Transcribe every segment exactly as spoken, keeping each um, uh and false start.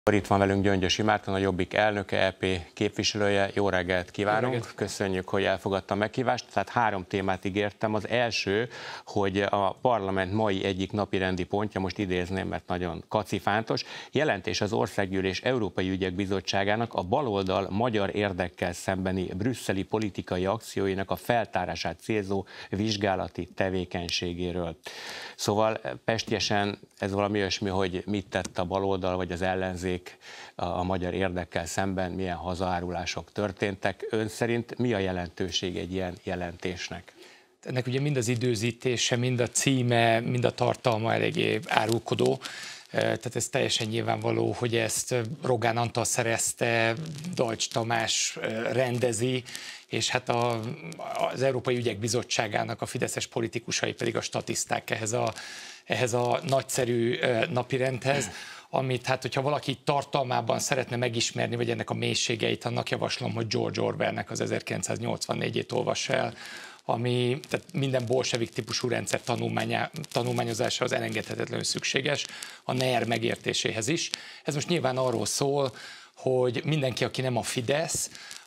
Itt van velünk Gyöngyösi Márton, a Jobbik elnöke, é pé képviselője. Jó reggelt kívánunk! Jó reggelt. Köszönjük, hogy elfogadta a meghívást. Tehát három témát ígértem. Az első, hogy a parlament mai egyik napirendi pontja, most idézném, mert nagyon kacifántos, jelentés az Országgyűlés Európai Ügyek Bizottságának a baloldal magyar érdekkel szembeni brüsszeli politikai akcióinak a feltárását célzó vizsgálati tevékenységéről. Szóval pestiesen ez valami olyasmi, hogy mit tett a baloldal vagy az ellenzék a, a magyar érdekkel szemben, milyen hazaárulások történtek. Ön szerint mi a jelentőség egy ilyen jelentésnek? Ennek ugye mind az időzítése, mind a címe, mind a tartalma eléggé árulkodó. Tehát ez teljesen nyilvánvaló, hogy ezt Rogán Antal szerezte, Deutsch Tamás rendezi, és hát a, az Európai Ügyek Bizottságának a fideszes politikusai pedig a statiszták ehhez a, ehhez a nagyszerű napirendhez, amit hát, hogyha valaki tartalmában szeretne megismerni, vagy ennek a mélységeit, annak javaslom, hogy George Orwellnek az ezerkilencszáznyolcvannégyét olvassa el, ami tehát minden bolsevik típusú rendszer tanulmányozása az elengedhetetlenül szükséges, a en e er megértéséhez is. Ez most nyilván arról szól, hogy mindenki, aki nem a Fidesz,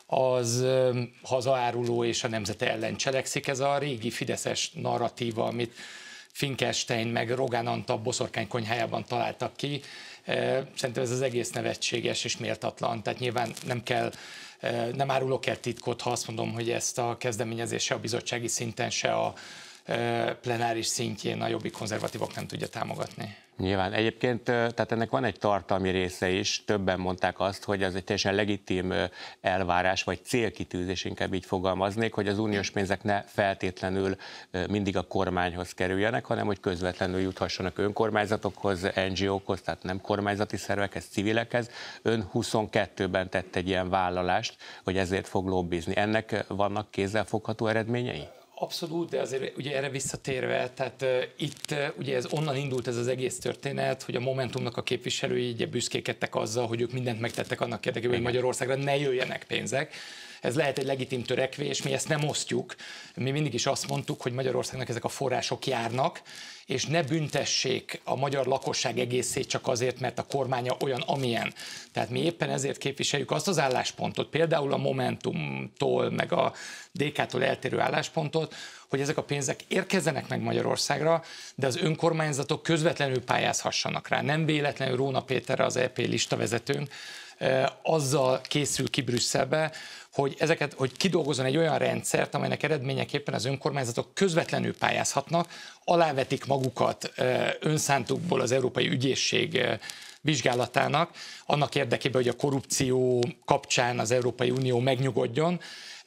az hazaáruló és a nemzete ellen cselekszik. Ez a régi fideszes narratíva, amit Finkelstein meg Rogán Antal boszorkány konyhájában találtak ki. Szerintem ez az egész nevetséges és méltatlan, tehát nyilván nem kell, nem árulok el titkot, ha azt mondom, hogy ezt a kezdeményezést se a bizottsági szinten, se a plenáris szintjén a Jobbik konzervatívok nem tudja támogatni. Nyilván. Egyébként tehát ennek van egy tartalmi része is, többen mondták azt, hogy ez egy teljesen legitim elvárás, vagy célkitűzés, inkább így fogalmaznék, hogy az uniós pénzek ne feltétlenül mindig a kormányhoz kerüljenek, hanem hogy közvetlenül juthassanak önkormányzatokhoz, en gé ókhoz, tehát nem kormányzati szervekhez, civilekhez. Ön huszonkettőben tett egy ilyen vállalást, hogy ezért fog lobbizni. Ennek vannak kézzelfogható eredményei? Abszolút, de azért ugye erre visszatérve, tehát uh, itt uh, ugye ez onnan indult ez az egész történet, hogy a Momentumnak a képviselői ugye büszkékedtek azzal, hogy ők mindent megtettek annak érdekében, hogy Magyarországra ne jöjjenek pénzek. Ez lehet egy legitim törekvés, mi ezt nem osztjuk. Mi mindig is azt mondtuk, hogy Magyarországnak ezek a források járnak, és ne büntessék a magyar lakosság egészét csak azért, mert a kormánya olyan, amilyen. Tehát mi éppen ezért képviseljük azt az álláspontot, például a Momentumtól, meg a dé ká-tól eltérő álláspontot, hogy ezek a pénzek érkezzenek meg Magyarországra, de az önkormányzatok közvetlenül pályázhassanak rá. Nem véletlenül Róna Péter, az é pé listavezetőnk, azzal készül ki Brüsszelbe, hogy, ezeket, hogy kidolgozzon egy olyan rendszert, amelynek eredményeképpen az önkormányzatok közvetlenül pályázhatnak, alávetik magukat önszántukból az Európai Ügyészség vizsgálatának, annak érdekében, hogy a korrupció kapcsán az Európai Unió megnyugodjon,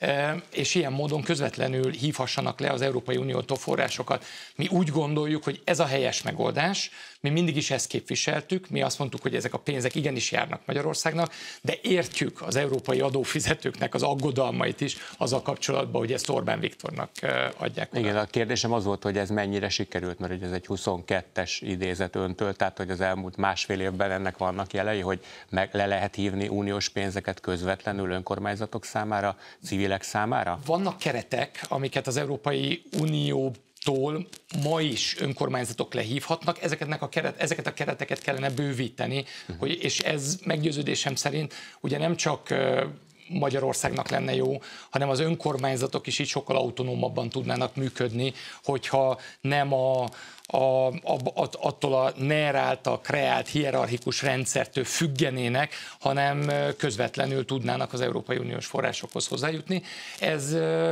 és ilyen módon közvetlenül hívhassanak le az Európai Uniótól forrásokat. Mi úgy gondoljuk, hogy ez a helyes megoldás, mi mindig is ezt képviseltük, mi azt mondtuk, hogy ezek a pénzek igenis járnak Magyarországnak, de értjük az európai adófizetőknek az aggodalmait is azzal kapcsolatban, hogy ezt Orbán Viktornak adják. Igen, a kérdésem az volt, hogy ez mennyire sikerült, mert ez egy huszonkettes idézet öntől, tehát hogy az elmúlt másfél évben ennek vannak jelei, hogy meg le lehet hívni uniós pénzeket közvetlenül önkormányzatok számára, civilek számára? Vannak keretek, amiket az Európai Unió tól ma is önkormányzatok lehívhatnak, ezeketnek a keret, ezeket a kereteket kellene bővíteni, uh-huh. hogy, és ez meggyőződésem szerint ugye nem csak Magyarországnak lenne jó, hanem az önkormányzatok is így sokkal autonómabban tudnának működni, hogyha nem a A, a, attól a en e er által kreált hierarchikus rendszertől függenének, hanem közvetlenül tudnának az Európai Uniós forrásokhoz hozzájutni. Ez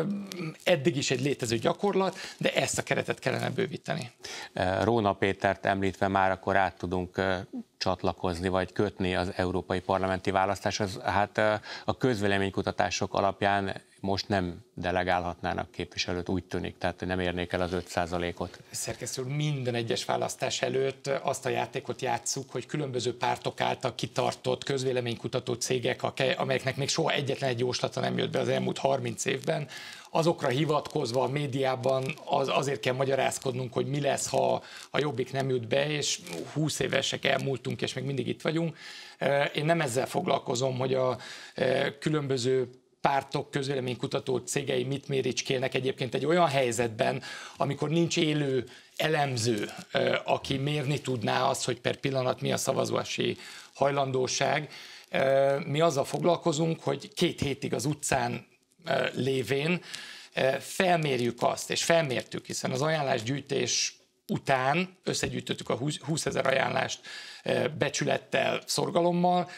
eddig is egy létező gyakorlat, de ezt a keretet kellene bővíteni. Róna Pétert említve már akkor át tudunk csatlakozni, vagy kötni az európai parlamenti választáshoz. Hát a közvéleménykutatások alapján most nem delegálhatnának képviselőt, úgy tűnik, tehát nem érnék el az öt százalékot. Szerkesztő úr, minden egyes választás előtt azt a játékot játsszuk, hogy különböző pártok által kitartott közvéleménykutató cégek, amelyeknek még soha egyetlen egy jóslata nem jött be az elmúlt harminc évben, azokra hivatkozva a médiában az, azért kell magyarázkodnunk, hogy mi lesz, ha a Jobbik nem jut be, és húsz évesek elmúltunk, és még mindig itt vagyunk. Én nem ezzel foglalkozom, hogy a különböző pártok, közvéleménykutató cégei mit méricskélnek egyébként egy olyan helyzetben, amikor nincs élő elemző, aki mérni tudná azt, hogy per pillanat mi a szavazási hajlandóság. Mi azzal foglalkozunk, hogy két hétig az utcán lévén felmérjük azt, és felmértük, hiszen az ajánlásgyűjtés után összegyűjtöttük a húszezer ajánlást becsülettel, szorgalommal,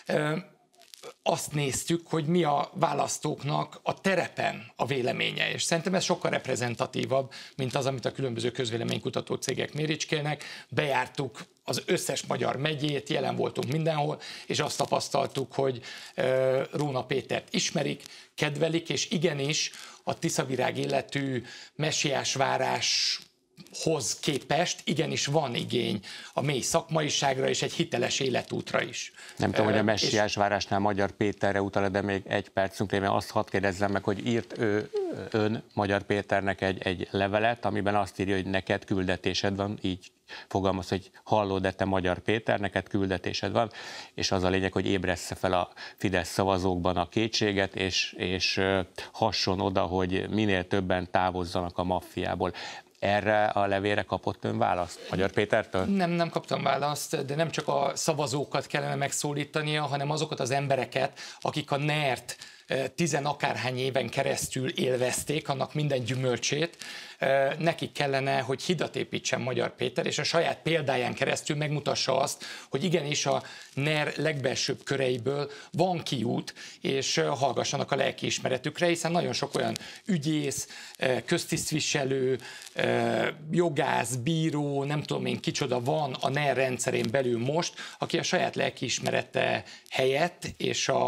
azt néztük, hogy mi a választóknak a terepen a véleménye, és szerintem ez sokkal reprezentatívabb, mint az, amit a különböző közvéleménykutató cégek méricskélnek. Bejártuk az összes magyar megyét, jelen voltunk mindenhol, és azt tapasztaltuk, hogy Róna Pétert ismerik, kedvelik, és igenis a Tiszavirág illető messiásvárás hoz képest igenis van igény a mély szakmaiságra és egy hiteles életútra is. Nem tudom, hogy a messiásvárásnál Magyar Péterre utal, de még egy percünk lévén azt hadd kérdezzem meg, hogy írt ő, ön Magyar Péternek egy, egy levelet, amiben azt írja, hogy neked küldetésed van, így fogalmaz, hogy hallod, de te Magyar Péter, neked küldetésed van, és az a lényeg, hogy ébressze fel a Fidesz szavazókban a kétséget, és, és hasson oda, hogy minél többen távozzanak a maffiából. Erre a levélre kapott ön választ Magyar Pétertől? Nem, nem kaptam választ, de nem csak a szavazókat kellene megszólítania, hanem azokat az embereket, akik a nert tizen akárhány éven keresztül élvezték, annak minden gyümölcsét, nekik kellene, hogy hidat építsen Magyar Péter, és a saját példáján keresztül megmutassa azt, hogy igenis a NER legbelsőbb köreiből van kiút, és hallgassanak a lelkiismeretükre, hiszen nagyon sok olyan ügyész, köztisztviselő, jogász, bíró, nem tudom én kicsoda van a NER rendszerén belül most, aki a saját lelkiismerete helyett és a,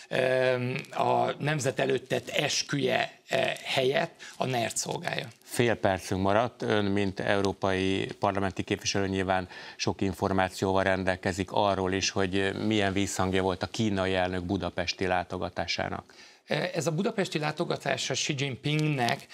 a nemzet előtt tett esküje helyett a nert szolgálja. Fél percünk maradt, ön, mint európai parlamenti képviselő nyilván sok információval rendelkezik arról is, hogy milyen visszhangja volt a kínai elnök budapesti látogatásának. Ez a budapesti látogatás a Xi Jinpingnek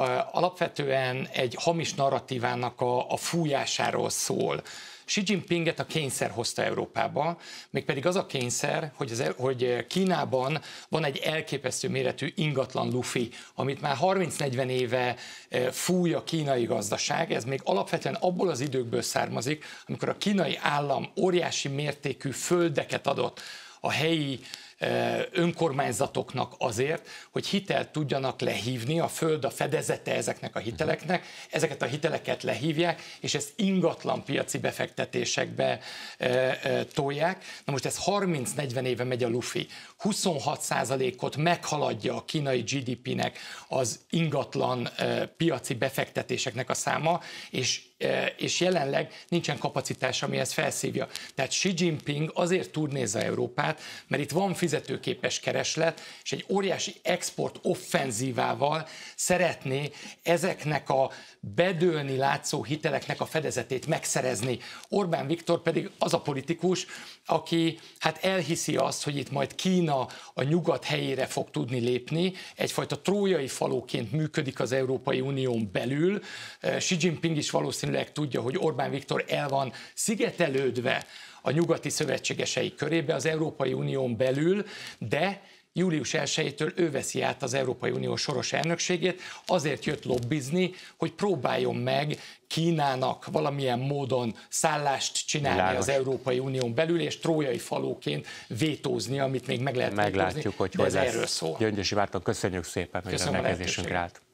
alapvetően egy hamis narratívának a, a fújásáról szól. Xi Jinpinget a kényszer hozta Európába, mégpedig az a kényszer, hogy, az, hogy Kínában van egy elképesztő méretű ingatlan lufi, amit már harminc-negyven éve fúj a kínai gazdaság. Ez még alapvetően abból az időkből származik, amikor a kínai állam óriási mértékű földeket adott a helyi önkormányzatoknak azért, hogy hitelt tudjanak lehívni, a föld a fedezete ezeknek a hiteleknek, ezeket a hiteleket lehívják, és ezt ingatlan piaci befektetésekbe e, e, tolják. Na most ez harminc-negyven éve megy a lufi. huszonhat százalékot meghaladja a kínai gé dé pének az ingatlan e, piaci befektetéseknek a száma, és és jelenleg nincsen kapacitás, ami ezt felszívja. Tehát Xi Jinping azért turnézza Európát, mert itt van fizetőképes kereslet, és egy óriási export offenzívával szeretné ezeknek a bedőlni látszó hiteleknek a fedezetét megszerezni. Orbán Viktor pedig az a politikus, aki hát elhiszi azt, hogy itt majd Kína a nyugat helyére fog tudni lépni, egyfajta trójai falóként működik az Európai Unión belül. Xi Jinping is valószínűleg tudja, hogy Orbán Viktor el van szigetelődve a nyugati szövetségesei körébe az Európai Unión belül, de július elsejétől ő veszi át az Európai Unió soros elnökségét, azért jött lobbizni, hogy próbáljon meg Kínának valamilyen módon szállást csinálni Világos. Az Európai Unión belül, és trójai falóként vétózni, amit még meg lehet Meglátjuk, vétózni, hogy de hogy ez lesz. erről szól. Gyöngyösi Márton, köszönjük szépen, hogy a rendelkezésünkre állt.